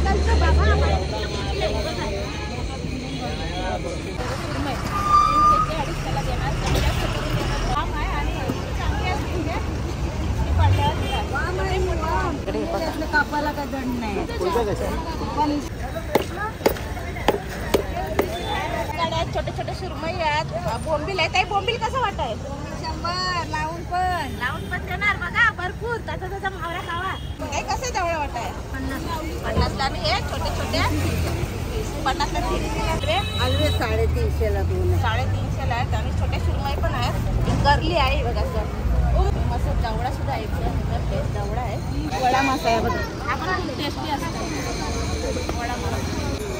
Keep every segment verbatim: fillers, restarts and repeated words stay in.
कापाला का दंड नाही छोटे छोटे सुरमई आहेत, बोंबील आहे. ताई बोंबील कसं वाटतंय? शंभर लावून पण लावून पण देणार बघा भरपूर. त्याचा त्याचा मावरा खावा. ताई कसं जवळ वाटतंय? पन्नास पन्नासला आणि हे छोटे छोटे पन्नासला तीन अलवे साडेतीनशेला दोन साडेतीनशेला आहेत. आणि छोटे सुरमई पण आहेत. गरली आहे बघा सर. मस्त जवळा सुद्धा आहे. बेस्ट जवळा आहे. वडा मासा आहे बघा. हा पण टेस्टी असतो वडा मासा.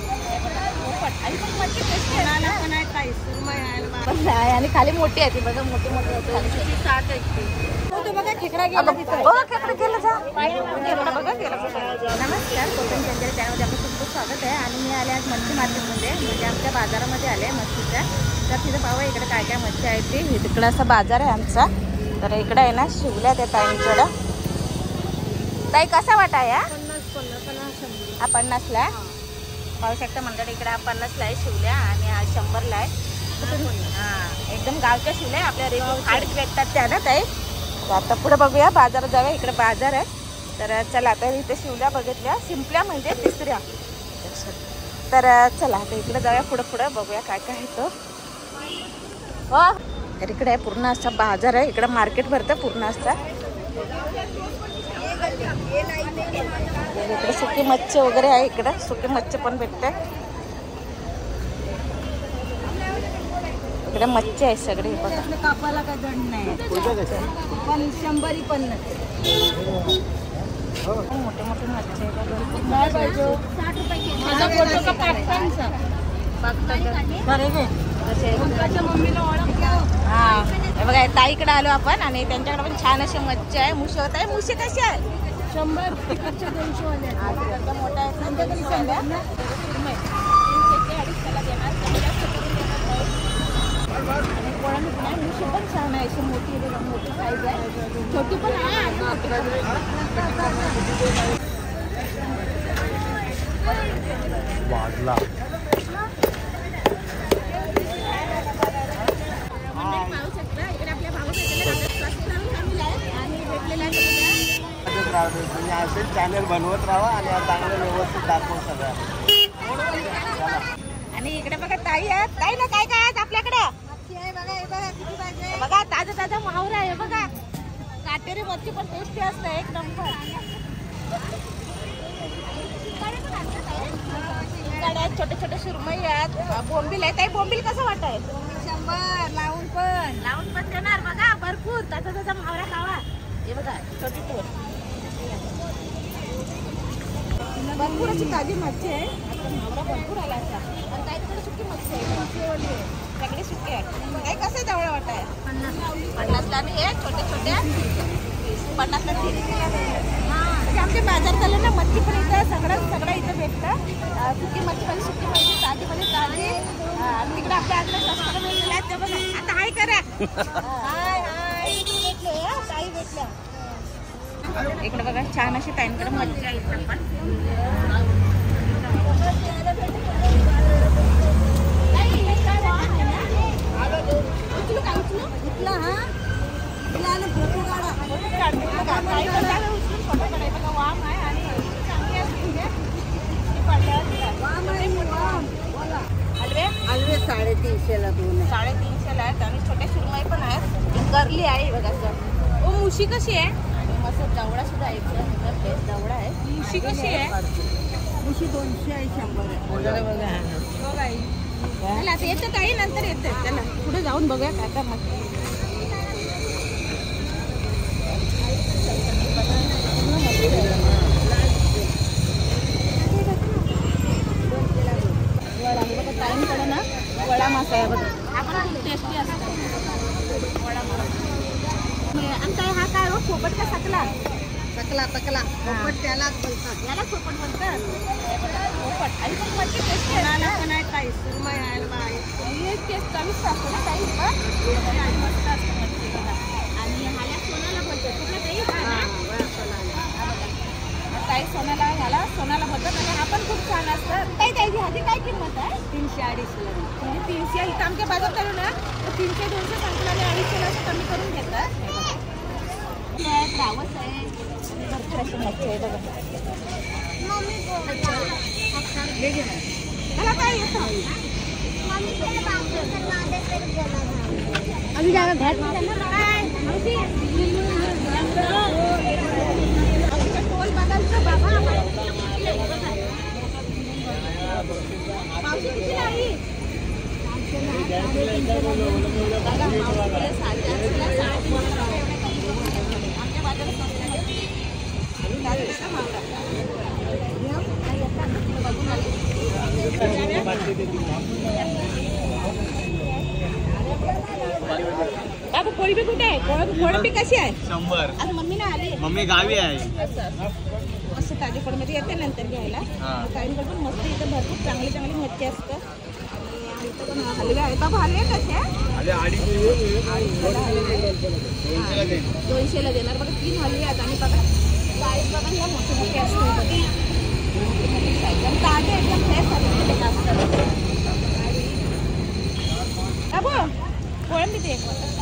आणि खाली मोठी आहे ती बघा. मोठी मोठी बघा. खेकडा गेला खेकडा गेला जा बघा गेला. नमस्कार, कोकण चंद्र चॅनलमध्ये आपलं खूप खूप स्वागत आहे. आणि मी आले आज मच्छी मार्केटमध्ये, म्हणजे आमच्या बाजारामध्ये आले मच्छीच्या. तर तिथं पाहू इकडे काय काय मच्छी आहे ते. तिकडं असा बाजार आहे आमचा. तर इकडे आहे ना शिवल्या त्या ताईंकडं. ताई कसा वाटा या? हा पन्नासला पाहू शकता मंडळी. इकडे हा पन्नासला आहे शिवल्या आणि हा शंभरला आहे. हां एकदम गावच्या शिवल्या आपल्या रेगो खाडीत भेटतात त्या ना ताई. आता पुढे बघूया बाजारात जाऊया. इकडे बाजार आहे. तर चला आता इथे शिवल्या बघितल्या. शिंपल्या म्हणजे तिसऱ्या. तर चला आता इकडे जाऊया. पुढं पुढं बघूया काय काय आहे तो. हो तर इकडे आहे पूर्ण असा बाजार आहे. इकडे मार्केट भरतं पूर्ण असा. इकडे सुकी मच्छी वगैरे आहे. इकडे सुकी मच्छी पण भेटते. इकडे मच्छी आहे सगळे बघा. कापाला का दंड नाही पण शंभरी पण मोठे मोठे मच्छी हा बघा. ताईकडे आलो आपण आणि त्यांच्याकडे पण छान अशी मच्छी आहे. मुशी होत आहे. मुशी कशी आहे? शंभर तिकडचे दोनशे वाले मोठा आहे. मुशी पण छान आहे. अशी मोठी मोठी साईज आहे. छोटी पण आहे. वाढला पाहू शकता. इकडे आपल्या भाऊ आणि भेटलेला आहे. चॅनल बनवत राहा आणि चांगलं व्यवस्थित दाखवू सगळं. आणि इकडे बघा ताई आहे. ताई ना काय काय आहे आपल्याकडे? बघा ताजा ताजा मावरा आहे बघा. काटेरी मच्छी पण टेस्टी असते एक नंबर. छोटे छोटे सुरमई आहेत. बोंबील आहे. ताई बोंबील कसं वाटतंय? शंभर लावून पण लावून पण देणार बघा भरपूर. त्याचा त्याचा मावरा खावा. हे बघा छोटी टोर भरपूर अशी ताजी मच्छी आहे. मावरा भरपूर आला असा. आणि ताईकडे सुकी मच्छी आहे. सगळे सुके आहे. काय कसं जवळ वाटत आहे? पन्नास पन्नासला आणि हे छोटे छोटे पन्नासला तीन. म्हणजे आमच्या बाजार झाले ना मच्छी पण इथं सगळं सगळं इथं भेटतं. सुकी मच्छी पण सुकी मच्छी ताजी पण ताजी. आणि तिकडे आपल्या आजला सस्ता भेटलेला आहे ते बघा. आता हाय करा. हाय हाय भेटले ताई भेटल्या. इकडे बघा छान अशी ताईंकडे मच्छी आहे. इथं पण अलवे साडेतीनशेला दोन साडेतीनशेला आहेत. आणि छोटे सुरमई पण आहेत. गरली आहे बघा सर. ओ मुशी कशी आहे? मस्त जवळा सुद्धा आहे. बेस्ट जवळा आहे. मुशी कशी आहे? मुशी दोनशे आहे. शंभर आहे बघा. चला आता येतं काही नंतर येतं. चला पुढे जाऊन बघूया काय काय मग. ताईंकडे ना वडा मासा आहे बघा. हा पण टेस्टी असतो वडा मासा. आणि हा काय हो पोपट का सकला? सकला सकला पोपट त्यालाच बोलतात. याला पोपट बोलतात. पोपट आणि पण मच्छी टेस्टी आहे. पण आहे ताई सुरमई आहे. टेस्ट कमीच असतो ना ताई पण मस्त असतं मच्छी बघा. आणि ह्याला सोनाला बोलतात. कुठला ताई ताई सोनाला ह्याला सोनाला बोलतात. आणि हा पण तीनशे अडीचशेला म्हणजे तीनशे इथं आमच्या बाजारात आलो ना तर तीनशे दोनशे सांगतो आणि अडीचशेला असं कमी करून घेतात. रावस आहे भरपूर अशी मच्छी आहे बघा. त्याला काय येतं आम्ही जागा घाट टोल बघायचं बाबा. मावशी किती नाही आमच्या बाजारात बघून आले. आता कोळंबी कुठे आहे? कोळंबी कशी आहे? शंभर. आता मम्मी ना आली. मम्मी गावी आहे. मस्त ताजी कोळंबी येते नंतर घ्यायला. काहींकडे पण मस्त इथं भरपूर चांगली चांगली मच्छी असतात. आणि इथं पण हलवे आहेत बाबा. हलवे कसे दोनशेला देणार बघा. तीन हलवे आहेत आणि बघा साईज बघा ह्या मोठे मोठे असतात. ताजे एकदम फ्रेश असतात. बाबू कोळंबी ते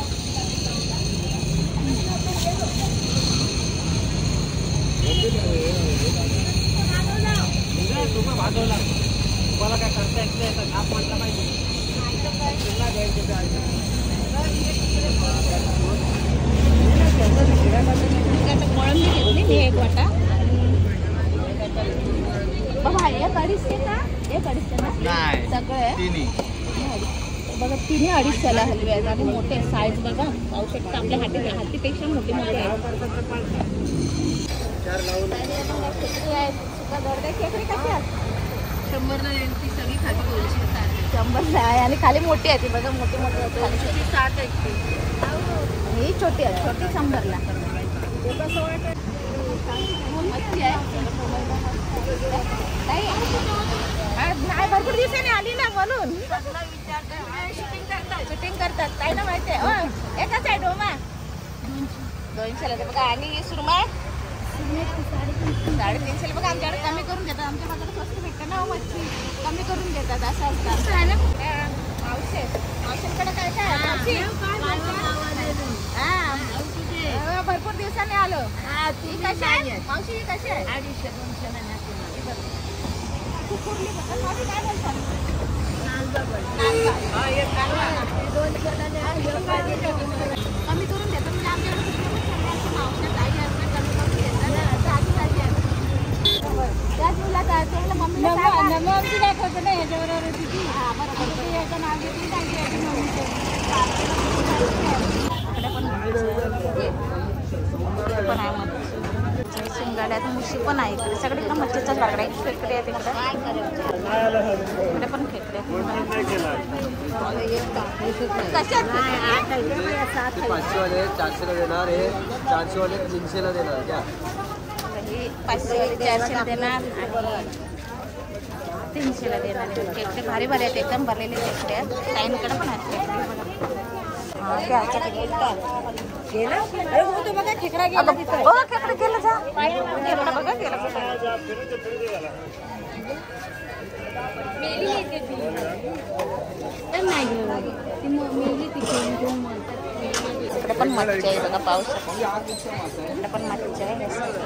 मला काय करता येत नाही. घाप म्हटलं पाहिजे. कोळंबी घेतली मी एक वाटा. बाबा एक अडीचशे का? एक अडीचशे ना सगळं तिन्ही बघा. तिन्ही अडीचशेला हलवे आहेत आणि मोठे साईज बघा. पाहू शकता आपल्या हाती हातीपेक्षा मोठे मोठे आहेत. खेकडे कशी आहेत? शंभरला ती सगळी खाली दोनशे शंभरला आहे आणि खाली मोठी आहे ती बघा. मोठी मोठी होते साठ आहे. ही छोटी आहे. छोटी शंभरला मच्छी आहे. नाही भरपूर दिवसांनी आली ना म्हणून शूटिंग करतात. काय ना माहिती आहे एकाच आहे डोमा दोनशेला ते बघा. आणि सुरमई साडेतीनशेला बघा. आमच्याकडे कमी करून देतात. आमच्या बाजारात स्वस्त भेटतं ना मच्छी कमी करून देतात असं असतं आहे ना. मावशे मावशींकडे काय काय मावशी हा भरपूर दिवसांनी आलो. ती कशी आहे मावशी? ही कशी आहे? अडीचशे दोनशे कुरली मावशी काय बोलतात? कमी करून देतात म्हणजे आमच्याकडे मावशी ताई असतात कमी करून देतात. ताजी ताजी आहे त्याच मुला त्याला मम्मीला आमची दाखवतो ना ह्याच्याबरोबर तिची. हा बरोबर याचं नाव घेतली ताजी मम्मीचं. पण आहे मग शिंगाड्यात मुशी पण आहे इकडे. सगळीकडे मच्छीचाच बागडा आहे. खेकडे आहे तिकडे. इकडे पण खेकडे पाचशे वाले चारशेला देणार. हे चारशे वाले तीनशेला देणार. क्या पाचशे चारशेला देणार आणि तीनशेला देणार. खेकडे भारी भारी आहेत एकदम भरलेले खेकडे आहेत. टाईमकडे पण आहेत बघा. खेकडा गेला खेकडे गेला जा खेकडा बघा गेला. इकडे पण मच्छी आहे बघा. पाऊस इकडे पण मच्छी आहे.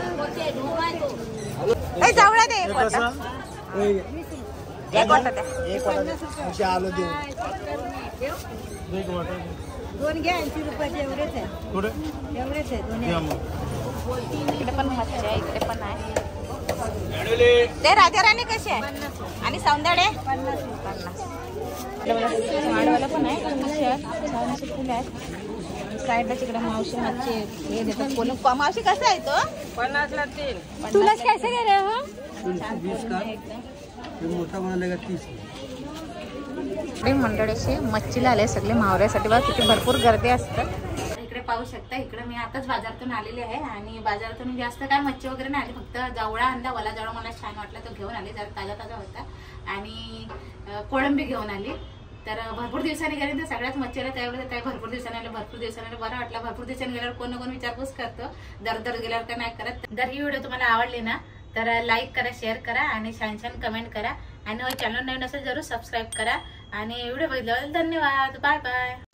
जावळा दे एक वाटा. एक वाटा द्या. आलो देऊ दोन घ्या. ऐंशी रुपयाचे एवढेच आहे. एवढेच आहे दोन. इकडे पण मच्छी आहे. इकडे पण आहे. ते राजा राणी कशी आहे? आणि सौंदर्य पन्नास पन्नास. वाढवायला पण आहे. छान असे फुलं आहेत. साईडला तिकडे मावशी मच्छी हे देतात. कोण मावशी कसं आहे तो? पन्नासला तीन. तुला कैसे घे रे हो? मोठा बनायला तीस. मंडळीशी मच्छीला आले सगळे मावऱ्यासाठी. बघा किती भरपूर गर्दी असतात. इकडे पाहू शकता. इकडे मी आताच बाजारातून आलेली आहे आणि बाजारातून जास्त काय मच्छी वगैरे नाही आली. फक्त जावळा आणला. वला जावळा मला छान वाटला तो घेऊन आले. जरा ताजा ताजा होता. आणि कोळंबी घेऊन आली. तर भरपूर दिवसांनी गेले तर सगळ्यात मच्छीला त्यावेळेस काय भरपूर दिवसांनी आले. भरपूर दिवसांनी आले बरं वाटलं. भरपूर दिवसांनी गेल्यावर कोण ना कोण विचारपूस करतो. दर दर गेल्यावर काय नाही करत. जर ही व्हिडिओ तुम्हाला आवडली ना तर लाईक करा, शेअर करा आणि छान छान कमेंट करा आणि चॅनल नवीन असेल जरूर सबस्क्राईब करा आणि व्हिडिओ बघितल्याबद्दल धन्यवाद. Bye bye.